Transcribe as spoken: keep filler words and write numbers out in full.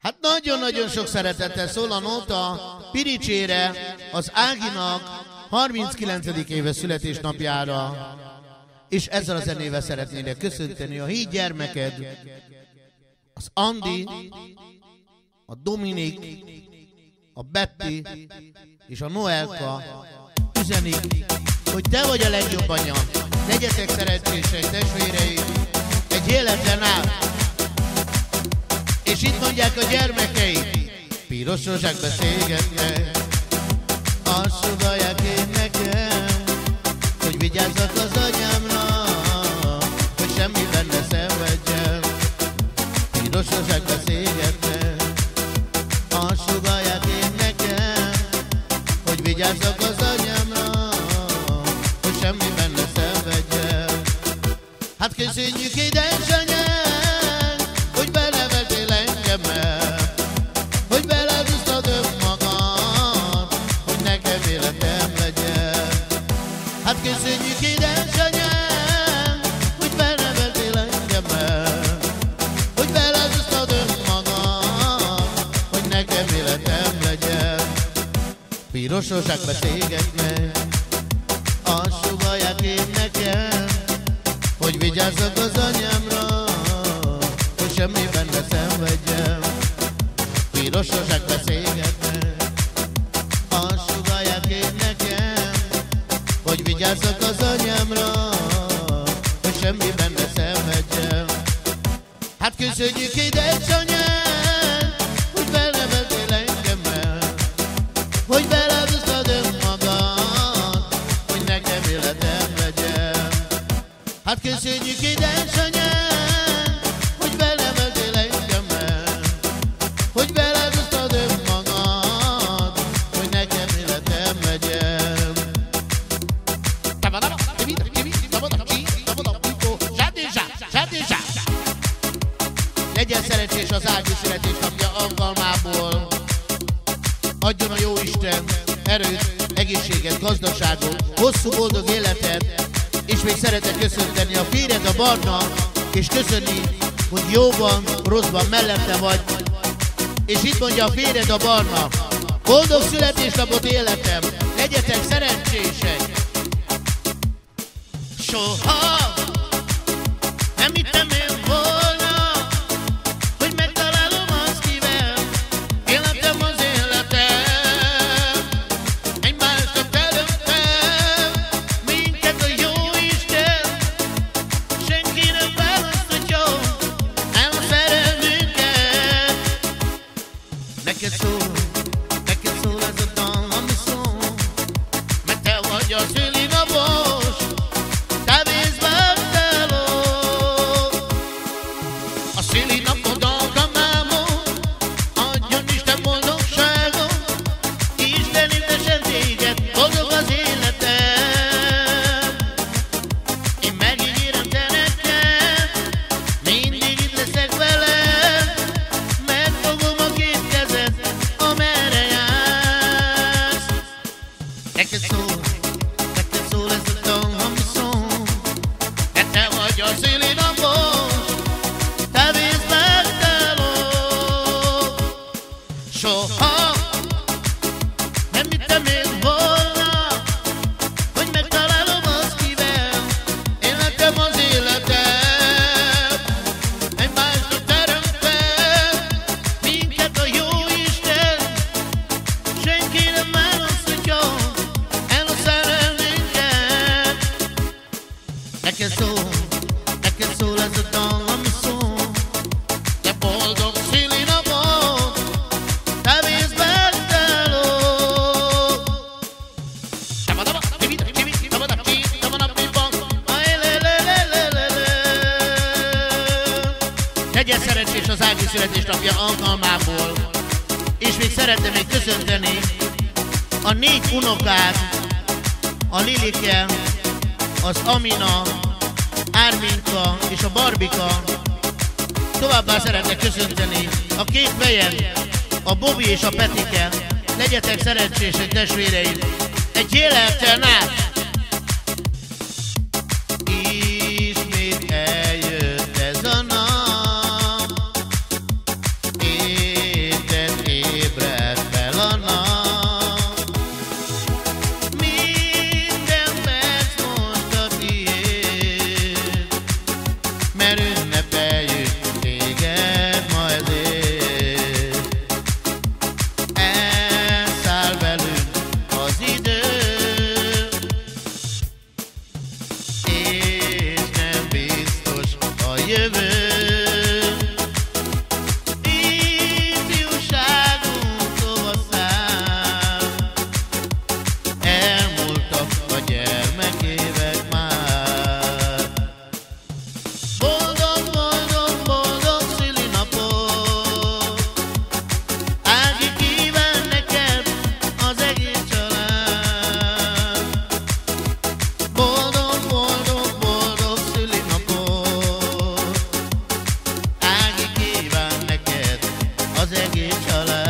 Hát nagyon-nagyon sok szeretettel szól a nóta Piricsére, az Áginak harminckilencedik éve születésnapjára, és ezzel a zenével szeretnélek köszönteni a híd gyermeked, az Andi, a Dominik, a Betty és a Noelka üzenik, hogy te vagy a legjobb anya. Legyetek szerencsések, testvéreim, egy életen át. És itt mondják a gyermekeim, piros rózsák beszélgetnek, azt sugalják én nekem, hogy vigyázzak az anyámra, hogy semmiben ne szenvedjem. Piros rózsák beszélgetnek, azt sugalják én nekem, hogy vigyázzak az anyámra, hogy semmiben ne szenvedjem. Hát köszönjük édesanyám, hogy belevetél engemet, hogy beledúztad önmagad, hogy nekem életem legyen. Hát köszönjük édesanyám, hogy belevetél engemet, hogy beledúztad önmagad, hogy nekem életem legyen. Piros rózsák beszélgetnek, azt sugalják én nekem, hogy vigyázzak az anyámra, hogy semmiben ne szenvedjem. Piros rózsák beszélgetnek, azt sugalják én nekem, hogy vigyázzak az anyámra, hogy semmiben ne szenvedjem. Hát köszönjük édesanyám, hogy belevetél engemet, hogy beledúztad önmagad, hogy nekem életem legyen. Hát köszönjük édesanyám, hogy belevetél engemet, hogy beledúztad önmagad, hogy nekem életem legyen. Legyen szerencsés az Ági születésnapja alkalmából. Adjon a Jóisten erőt, egészséget, gazdagságot, hosszú boldog életet, és még szeretek köszönteni a férjed, a Barna, és köszönni, hogy jóban, rosszban mellette vagy. És itt mondja a férjed, a Barna, boldog születésnapot életem, legyetek szerencsések! Soha nem hittem én volna, hogy megtalálom azt, kivel életem az életem. Egymásnak teremtem, minket a Jóisten, senki nem választhatja el a szerelmünket. Neked szól, neked szól ez a dal, ami szól, mert te vagy a szülinapos, te vész bárteló. A szülinapod alkalmámon, adjon Isten boldogságot, Isten éltessen téged, boldog az életem. Én megígérem te nekem, mindig itt leszek veled, megfogom a két kezed, amerre jársz. Neked szól, neked szól ez a dal, ami szól, mert te vagy a szülinapos, te vész bárteló. Soha nem hittem én volna, hogy megtalálom azt, kivel életem az életem. Egymásnak teremtem, minket a Jóisten, senki nem választhatja el a szerelmünket. Neked szól, neked szól ez a dal, ami szól, te boldog szülinapot, te vész bárteló. Legyen szerencsés az Ági születésnapja alkalmából, és még szeretném még köszönteni a négy unokát, a Lilike, az Amina, Árminka és a Barbika. Továbbá szeretnék köszönteni a két fejen, a Bobby és a Petike. Legyetek szerencsések, testvéreim, egy életen át! Ismét eljött ez a nap, az egész család.